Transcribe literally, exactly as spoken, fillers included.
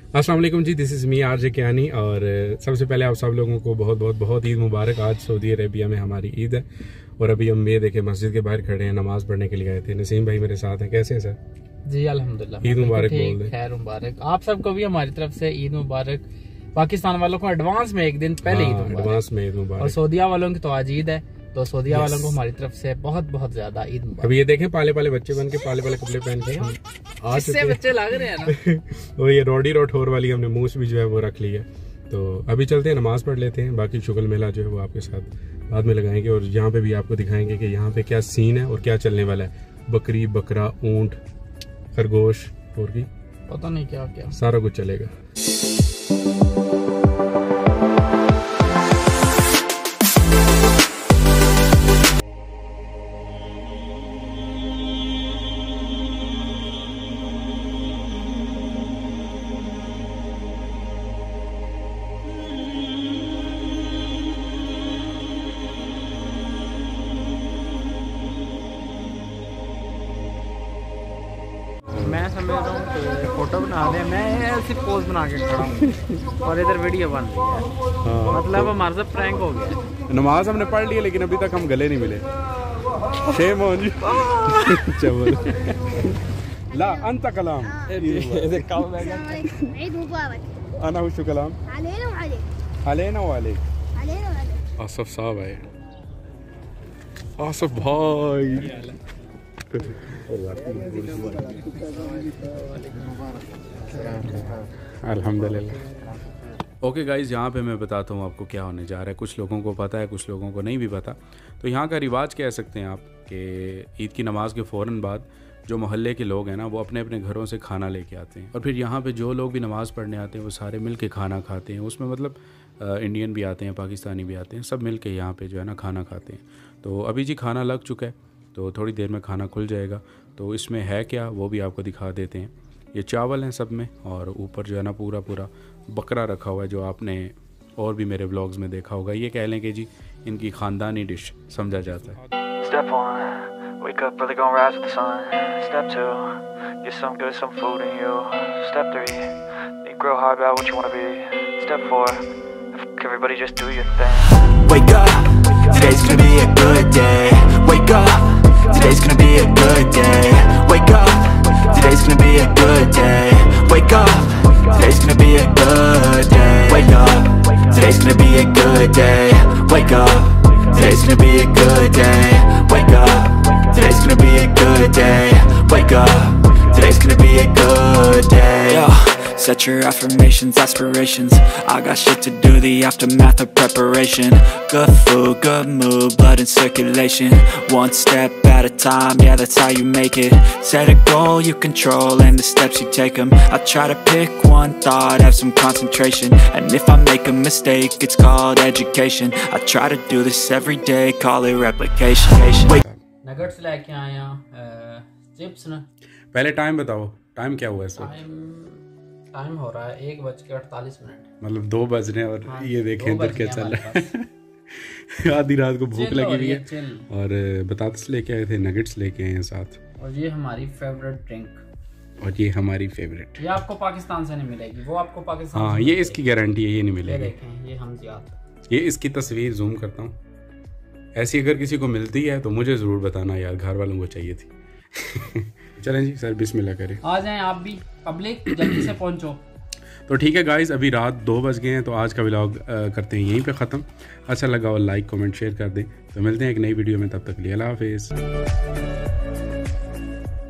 अस्सलाम वालेकुम जी, this is me RJ Kayani. और सबसे पहले आप सब लोगों को बहुत बहुत बहुत ईद मुबारक। आज सऊदी अरेबिया में हमारी ईद है और अभी हम ये देखे मस्जिद के बाहर खड़े हैं, नमाज पढ़ने के लिए आए थे। नसीम भाई मेरे साथ हैं, कैसे हैं सर? जी अल्हम्दुलिल्लाह, ईद मुबारक बोल दें। खैर मुबारक आप सबको भी हमारी तरफ से ईद मुबारक। पाकिस्तान वालों को एडवांस में एक दिन पहले ईद मुबारक, एडवांस में ईद मुबारक। और सऊदिया वालों की तो आज ईद है, तो सऊदिया yes. वालों को हमारी तरफ से बहुत बहुत ज्यादा ईद मुबारक। अभी ये देखें पाले पाले बच्चे बन के पाले पाले कपड़े पहन के आज से बच्चे लग रहे हैं ना। और ये रोडी रोठोर वाली हमने मूछ भी जो है वो रख ली है। तो अभी चलते हैं, नमाज पढ़ लेते हैं, बाकी शुगल मेला जो है वो आपके साथ बाद में लगाएंगे और यहाँ पे भी आपको दिखाएंगे कि यहाँ पे क्या सीन है और क्या चलने वाला है। बकरी, बकरा, ऊंट, खरगोश और की पता नहीं क्या क्या सारा कुछ चलेगा। मैं समझ रहा हूँ कि फोटो बना दे, मैं ऐसी पोज बना के खड़ा हूँ और इधर वीडियो बन रही है। हाँ, मतलब तो हमारे साथ प्रैंक हो गया। नमाज हमने पढ़ ली है लेकिन अभी तक हम गले नहीं मिले। शेम हो जी। ला अंत कलाम अना हुशु कलाम अलैना वालेक। आसफ साहब आए, आसफ भाई। अल्हम्दुलिल्लाह। ओके गाइज़, यहाँ पे मैं बताता हूँ आपको क्या होने जा रहा है। कुछ लोगों को पता है, कुछ लोगों को नहीं भी पता। तो यहाँ का रिवाज कह सकते हैं आप कि ईद की नमाज़ के फ़ौरन बाद जो मोहल्ले के लोग हैं ना, वो अपने अपने घरों से खाना लेके आते हैं और फिर यहाँ पे जो लोग भी नमाज़ पढ़ने आते हैं वो सारे मिल के खाना खाते हैं। उसमें मतलब इंडियन भी आते हैं, पाकिस्तानी भी आते हैं, सब मिल के यहाँ पे जो है ना खाना खाते हैं। तो अभी जी खाना लग चुका है, तो थोड़ी देर में खाना खुल जाएगा। तो इसमें है क्या वो भी आपको दिखा देते हैं। ये चावल हैं सब में और ऊपर जो है ना पूरा पूरा बकरा रखा हुआ है, जो आपने और भी मेरे व्लॉग्स में देखा होगा। ये कह लें कि जी इनकी ख़ानदानी डिश समझा जाता है। Step one, wake up early, gonna rise with the sun. Step two, get some good, some food in you. Step three, think real hard about what you wanna be. Step four, everybody just do your thing. Wake up, today's gonna be a good day. Wake up, today's gonna be a good day. Wake up, today's gonna be a good day. Wake up, today's gonna be a good day. Wake up, today's gonna be a good day. Wake up, today's gonna be a good day. Wake up, today's gonna be a good day. Wake up, today's gonna be a good day. Yo, set your affirmations, aspirations. I got shit to do, the aftermath of preparation. Good food, good mood, blood in circulation. One step at a time, yeah, that's how you make it. Set a goal you control and the steps you take them. I try to pick one thought, have some concentration. And if I make a mistake, it's called education. I try to do this every day, call it replication. Nuggets लेके आया, chips ना। पहले time बताओ, time क्या हुआ है sir? Time हो रहा है एक बज के अड़तालीस मिनट, मतलब दो बज रहे हैं और हाँ, ये देखें इधर क्या चल रहा है। आधी रात को भूख लगी हुई है और बताते लेके आए थे, नगेट्स लेके आए हैं साथ। और ये हमारी फेवरेट ड्रिंक, और ये हमारी फेवरेट। ये आपको पाकिस्तान से नहीं मिलेगी, वो आपको पाकिस्तान हाँ, ये इसकी गारंटी है, ये नहीं मिलेगी। ये देखें, ये हम ज़ियाद, ये इसकी तस्वीर जूम करता हूँ। ऐसी अगर किसी को मिलती है तो मुझे ज़रूर बताना यार, घर वालों को चाहिए थी। चलें जी सर, बिस्मिल्लाह करें। आ जाएं आप भी, पब्लिक जल्दी से पहुंचो। तो ठीक है गाइस, अभी रात दो बज गए हैं, तो आज का व्लॉग करते हैं यहीं पे ख़त्म। अच्छा लगा और लाइक कमेंट शेयर कर दें। तो मिलते हैं एक नई वीडियो में, तब तक के लिए अल्लाह हाफिज़।